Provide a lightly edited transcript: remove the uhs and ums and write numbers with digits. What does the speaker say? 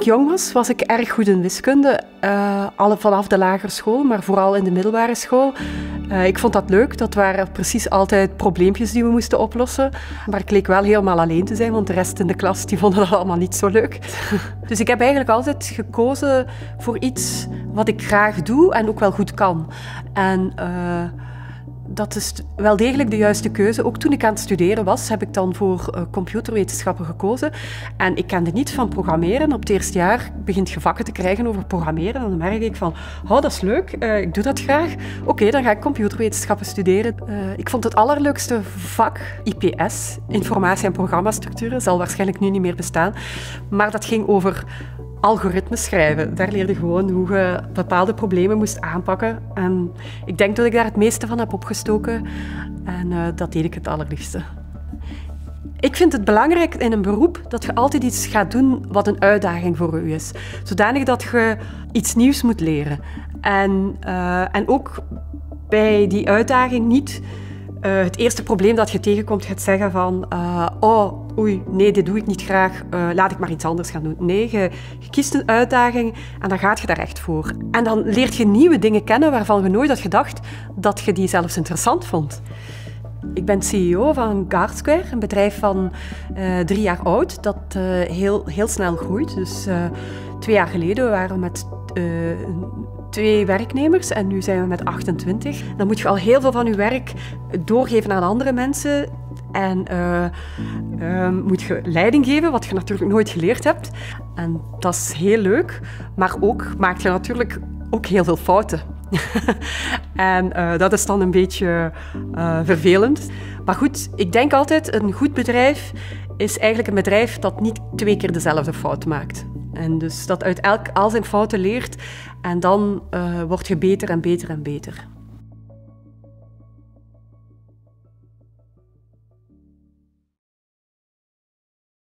ik jong was, was ik erg goed in wiskunde. Vanaf de lagere school, maar vooral in de middelbare school. Ik vond dat leuk. Dat waren precies altijd probleempjes die we moesten oplossen. Maar ik leek wel helemaal alleen te zijn, want de rest in de klas die vonden dat allemaal niet zo leuk. Dus ik heb eigenlijk altijd gekozen voor iets wat ik graag doe en ook wel goed kan. En dat is wel degelijk de juiste keuze. Ook toen ik aan het studeren was, heb ik dan voor computerwetenschappen gekozen. En ik kende niet van programmeren. Op het eerste jaar begint je vakken te krijgen over programmeren. En dan merk ik van, oh, dat is leuk, ik doe dat graag. Oké, dan ga ik computerwetenschappen studeren. Ik vond het allerleukste vak IPS, informatie- en programmastructuren. Zal waarschijnlijk nu niet meer bestaan. Maar dat ging over algoritmes schrijven. Daar leerde je gewoon hoe je bepaalde problemen moest aanpakken. En ik denk dat ik daar het meeste van heb opgestoken. En dat deed ik het allerliefste. Ik vind het belangrijk in een beroep dat je altijd iets gaat doen wat een uitdaging voor je is. Zodanig dat je iets nieuws moet leren. En ook bij die uitdaging niet het eerste probleem dat je tegenkomt gaat zeggen van oei, nee, dit doe ik niet graag, laat ik maar iets anders gaan doen. Nee, je kiest een uitdaging en dan gaat je daar echt voor. En dan leert je nieuwe dingen kennen waarvan je nooit had gedacht dat je die zelfs interessant vond. Ik ben CEO van Guardsquare, een bedrijf van 3 jaar oud dat heel snel groeit. Dus 2 jaar geleden waren we met 2 werknemers en nu zijn we met 28. Dan moet je al heel veel van je werk doorgeven aan andere mensen. En moet je leiding geven, wat je natuurlijk nooit geleerd hebt. En dat is heel leuk, maar ook maak je natuurlijk ook heel veel fouten. En dat is dan een beetje vervelend. Maar goed, ik denk altijd, een goed bedrijf is eigenlijk een bedrijf dat niet 2 keer dezelfde fout maakt. En dus dat uit al zijn fouten leert en dan word je beter en beter en beter.